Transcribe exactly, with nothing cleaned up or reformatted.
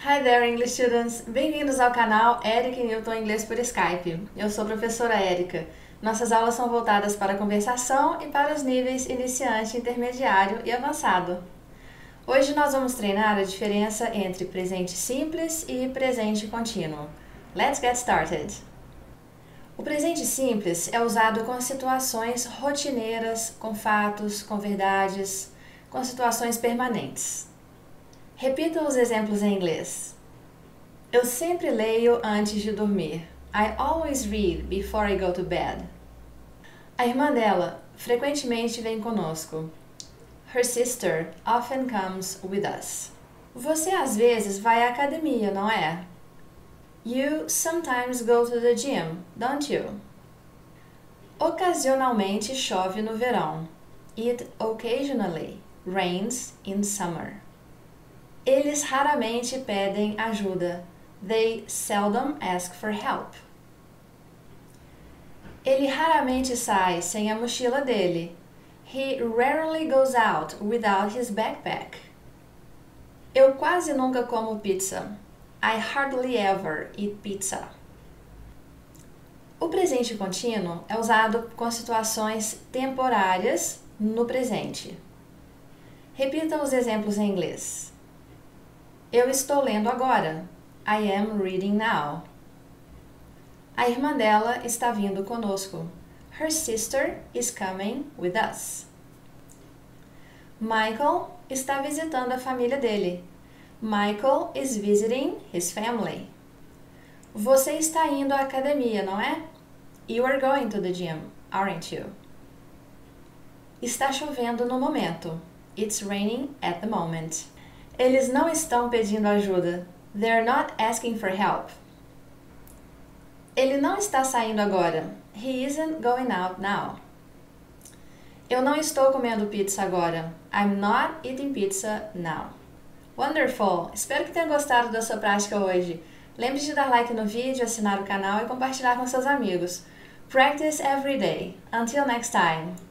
Hi there, English students! Bem-vindos ao canal Erica e Newton Inglês por Skype. Eu sou a professora Erica. Nossas aulas são voltadas para a conversação e para os níveis iniciante, intermediário e avançado. Hoje nós vamos treinar a diferença entre presente simples e presente contínuo. Let's get started! O presente simples é usado com situações rotineiras, com fatos, com verdades, com situações permanentes. Repita os exemplos em inglês. Eu sempre leio antes de dormir. I always read before I go to bed. A irmã dela frequentemente vem conosco. Her sister often comes with us. Você às vezes vai à academia, não é? You sometimes go to the gym, don't you? Ocasionalmente chove no verão. It occasionally rains in summer. Eles raramente pedem ajuda. They seldom ask for help. Ele raramente sai sem a mochila dele. He rarely goes out without his backpack. Eu quase nunca como pizza. I hardly ever eat pizza. O presente contínuo é usado com situações temporárias no presente. Repita os exemplos em inglês. Eu estou lendo agora. I am reading now. A irmã dela está vindo conosco. Her sister is coming with us. Michael está visitando a família dele. Michael is visiting his family. Você está indo à academia, não é? You are going to the gym, aren't you? Está chovendo no momento. It's raining at the moment. Eles não estão pedindo ajuda. They're not asking for help. Ele não está saindo agora. He isn't going out now. Eu não estou comendo pizza agora. I'm not eating pizza now. Wonderful! Espero que tenha gostado da sua prática hoje. Lembre-se de dar like no vídeo, assinar o canal e compartilhar com seus amigos. Practice every day. Until next time!